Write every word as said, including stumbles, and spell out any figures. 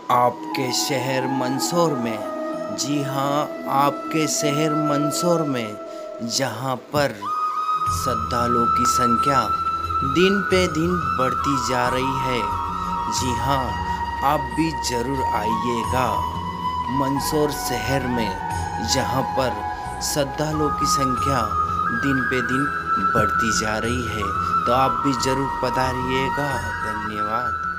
आपके शहर मंदसौर में, जी हाँ, आपके शहर मंदसौर में, जहाँ पर श्रद्धालुओं की संख्या दिन पे दिन बढ़ती जा रही है। जी हाँ, आप भी ज़रूर आइएगा मंदसौर शहर में, जहाँ पर श्रद्धालुओं की संख्या दिन पे दिन बढ़ती जा रही है। तो आप भी ज़रूर पधारिएगा। धन्यवाद।